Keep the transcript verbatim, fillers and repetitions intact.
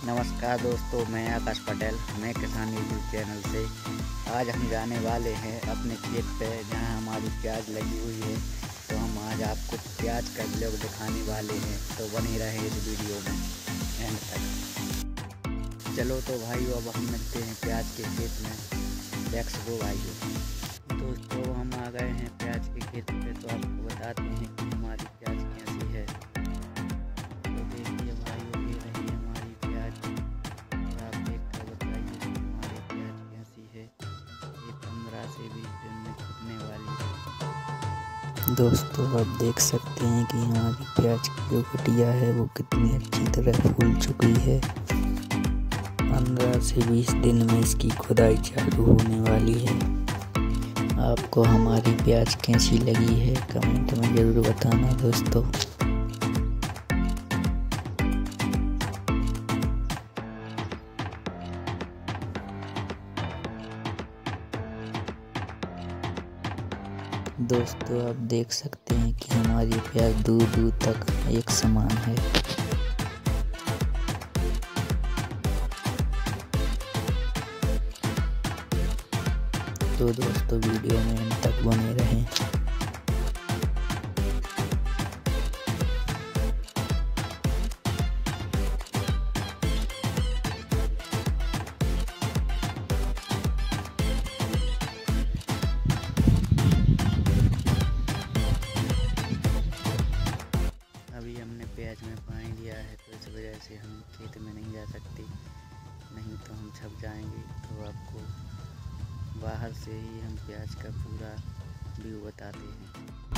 नमस्कार दोस्तों, मैं आकाश पटेल, मैं किसान यूट्यूब चैनल से। आज हम जाने वाले हैं अपने खेत पे जहां हमारी प्याज लगी हुई है। तो हम आज आपको प्याज का ब्लॉग दिखाने वाले हैं, तो बने रहे इस वीडियो में एंड तक। चलो तो भाइयों, अब हम मिलते हैं प्याज के खेत में। लेट्स गो भाइयों। दोस्तों, हम आ गए हैं प्याज के खेत पे, तो आपको बताते हैं कि हमारी प्याज कैसी है। तो देखिए भाइयों, ये रही हमारी प्याज। आप देख कर बताइए कि हमारी प्याज कैसी है। ये पंद्रह से बीस दिन में छूटने वाली है। दोस्तों, आप देख सकते हैं कि हमारी प्याज की जो कटिया है वो कितनी अच्छी तरह फूल चुकी है। पंद्रह से बीस दिन में इसकी खुदाई चालू होने वाली है। आपको हमारी प्याज कैसी लगी है कमेंट में ज़रूर बताना दोस्तों। दोस्तों, आप देख सकते हैं कि हमारी प्याज दूर दूर तक एक समान है। तो दोस्तों, वीडियो में अंत तक बने रहें। अभी हमने प्याज में पानी दिया है, तो इस वजह से हम खेत में नहीं जा सकते, नहीं तो हम छप जाएंगे। तो आपको बाहर से ही हम प्याज का पूरा व्यू बताते हैं।